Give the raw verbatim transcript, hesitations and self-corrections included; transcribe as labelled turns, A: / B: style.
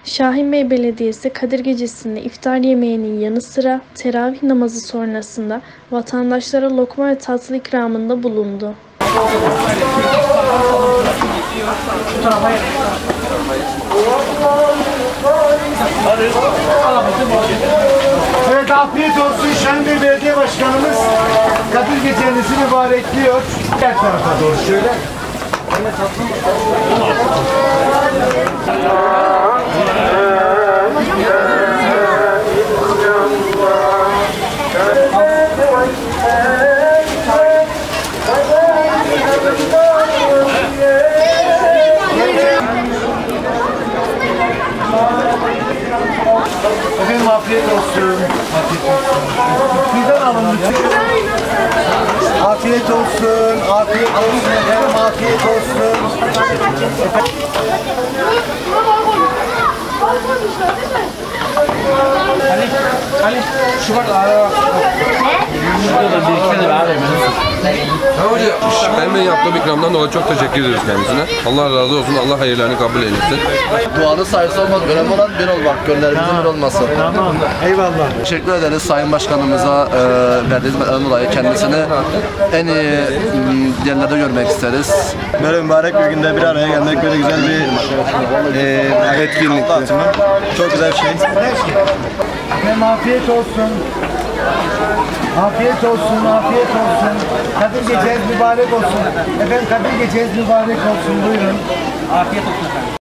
A: Şahinbey Belediyesi Kadir Gecesi'nde iftar yemeğinin yanı sıra teravih namazı sonrasında vatandaşlara lokma ve tatlı ikramında bulundu.
B: Evet, afiyet olsun. Şahinbey Belediye Başkanımız Kadir Gecenizi mübarekliyor. Diğer tarafa doğru şöyle. Efendim afiyet olsun. Afiyet olsun. Bizden alın lütfen. Afiyet olsun. Afiyet olsun efendim. Afiyet olsun.
C: Ali, Ali, şu var da şurada da bir iki tane var ya.
D: Ha hoca, benim yaptığım ikramdan dolayı çok teşekkür ediyoruz kendisine. Allah razı olsun, Allah hayırlarını kabul eylesin.
E: Duanın sayısı olmaz, önemli olan bir olmak, gönlerimizin bir olması.
B: Tamam, eyvallah.
E: Teşekkür ederiz Sayın Başkanımıza e, verdiği hizmetlerden dolayı kendisini en iyi m, yerlerde görmek isteriz.
F: Böyle mübarek bir günde bir araya gelmek böyle güzel bir e, etkinlik. Çok güzel bir şey.
B: Efendim afiyet olsun. Afiyet olsun, afiyet olsun. Kadir Geceniz mübarek olsun. Efendim Kadir Geceniz mübarek olsun. Buyurun.
C: Afiyet olsun efendim.